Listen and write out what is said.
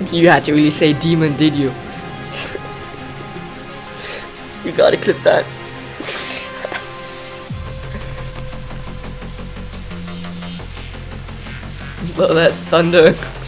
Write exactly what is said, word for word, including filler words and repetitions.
You had to really say demon, did you? You gotta clip that. Well, that's thunder.